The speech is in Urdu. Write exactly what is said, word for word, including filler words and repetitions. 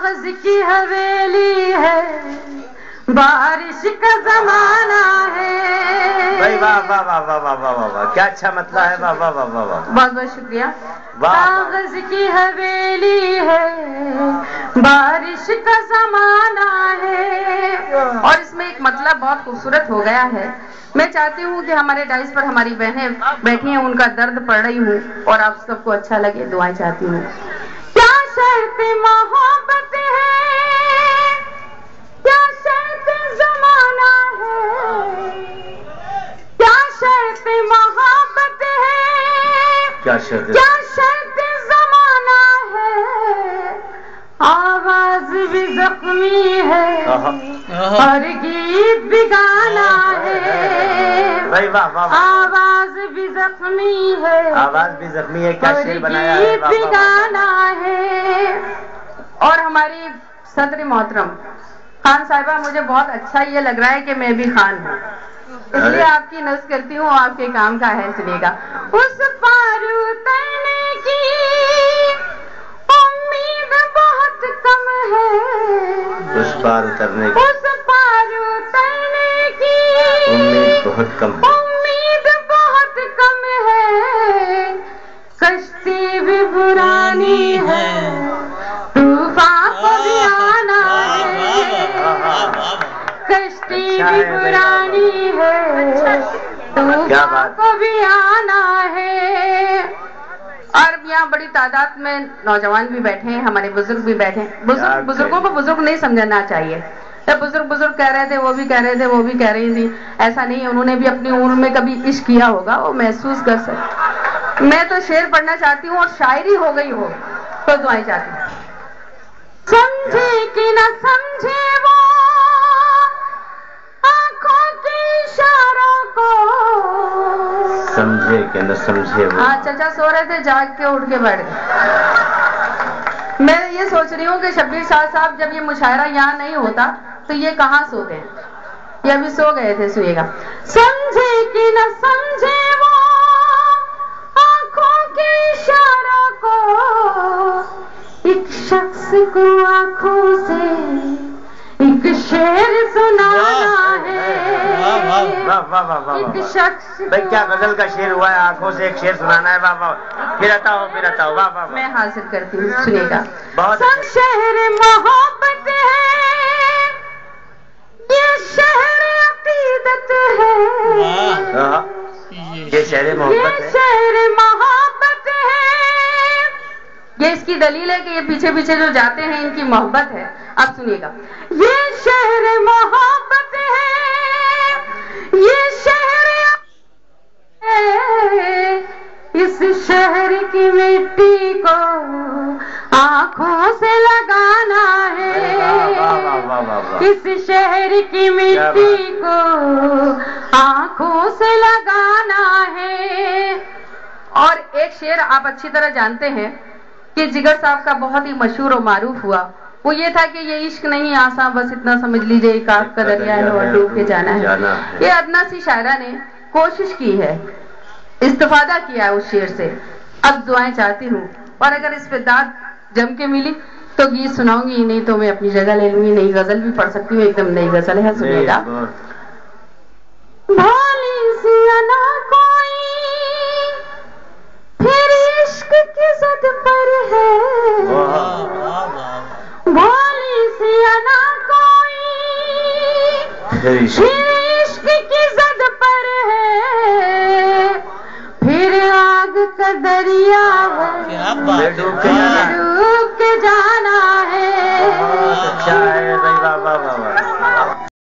کاغذ کی حویلی ہے، بارش کا زمانہ ہے. بھائی واہ واہ واہ واہ واہ واہ واہ، کیا اچھا مطلب ہے. واہ واہ واہ واہ واہ، بہت بہت شکریہ. کاغذ کی حویلی ہے، بارش کا زمانہ ہے. اور اس میں ایک مطلب بہت خوبصورت ہو گیا ہے. میں چاہتی ہوں کہ ہمارے ڈائس پر ہماری بہنیں بیٹھی ہیں، ان کا درد پڑھ رہی ہوں اور آپ سب کو اچھا لگے، دعائیں چاہتی ہوں. کیا شرط محبت ہے، کیا شرط زمانہ ہے، کیا شرط محبت ہے، کیا شرط کیا شرط زمانہ ہے. آواز بھی زخمی ہے اور گیت بھی گانا ہے. آواز بھی زخمی ہے، آواز بھی زخمی ہے، کیا شعر بنایا ہے. گیت بھی گانا ہے. اور ہماری صدر محترم خان صاحبہ، مجھے بہت اچھا یہ لگ رہا ہے کہ میں بھی خان ہوں، اس لیے آپ کی نظر کرتی ہوں، آپ کے کام کا ہے. سنیے گا. اس پار اترنے کی امید بہت کم ہے، اس پار اترنے کی اس پار اترنے کی امید بہت کم ہے، امید بہت کم ہے. کشتی بھی پرانی ہے، طوفان کو بھی آنا ہے. کشتی بھی پرانی ہے، طوفان کو بھی آنا ہے. اور یہاں بڑی تعداد میں نوجوان بھی بیٹھے ہیں، ہمارے بزرگ بھی بیٹھے ہیں. بزرگ بزرگوں کو بزرگ نہیں سمجھنا چاہیے. جب بزرگ بزرگ کہہ رہے تھے، وہ بھی کہہ رہے تھے، وہ بھی کہہ رہی تھی، ایسا نہیں ہے. انہوں نے بھی اپنی عمر میں کبھی عشق کیا ہوگا، وہ محسوس کر سکتے. میں تو شعر پڑھنا چاہتی ہوں اور شاعری ہو گئی ہو تو دعائیں چاہتی ہوں. سمجھے کہ نہ سمجھے وہ آنکھوں کے اشاروں کو، سمجھے کہ نہ سمجھے وہ. ہاں چچا سو رہے تھے، جاگ کے اٹھ کے بیٹھ گئے. میں یہ سوچ رہی ہوں کہ شبیر شاہ صاحب جب یہ مشاعرہ یہاں نہیں ہوتا تو یہ کہاں سوتے ہیں. یہ ابھی سو گئے تھے. سوئے گا. سمجھے کہ نہ سمجھے وہ آنکھوں کے اشاروں کو، ایک شخص کو آنکھوں سے ایک شعر سنانا ہے. ایک شخص بھائی کیا غزل کا شعر ہوا ہے، آنکھوں سے ایک شعر سنانا ہے. واہ واہ، پھر آتا ہو پھر آتا ہو. واہ واہ، میں حاصل کرتی ہوں. سنیے گا. بہت سب شہر محبت ہے، یہ شہر عقیدت ہے. یہ شہر محبت ہے، یہ شہر محبت ہے. یہ اس کی دلیل ہے کہ یہ پیچھے پیچھے جو جاتے ہیں ان کی محبت ہے. اب سنیے گا. یہ شہر محبت ہے، یہ شہر ہے. اس شہر کی مٹی کو آنکھوں سے لگانا ہے. اس شہر کی مٹی کو آنکھوں سے لگانا ہے. اور ایک شعر آپ اچھی طرح جانتے ہیں کہ جگر صاحب کا بہت ہی مشہور و معروف ہوا. وہ یہ تھا کہ یہ عشق نہیں آسان، بس اتنا سمجھ لیجئے ایک آگ کا دریا ہے اور ڈوب کے جانا ہے. یہ ادنا سی شاعرہ نے کوشش کی ہے، استفادہ کیا ہے اس شعر سے. اب دعائیں چاہتی ہوں، اور اگر اس پہ داد جم کے ملی تو گیت سناؤں گی، نہیں تو میں اپنی جگہ لے لوں گی. نئی غزل بھی پڑھ سکتی ہوں، ایک دم نئی غزل ہے. سنیے گا. بھولی سی انا کوئی پھر عشق کی زد پر ہے، بھولی سی انا کوئی پھر عشق کی زد پر ہے. پھر آگ کا دریا ہے، ڈوب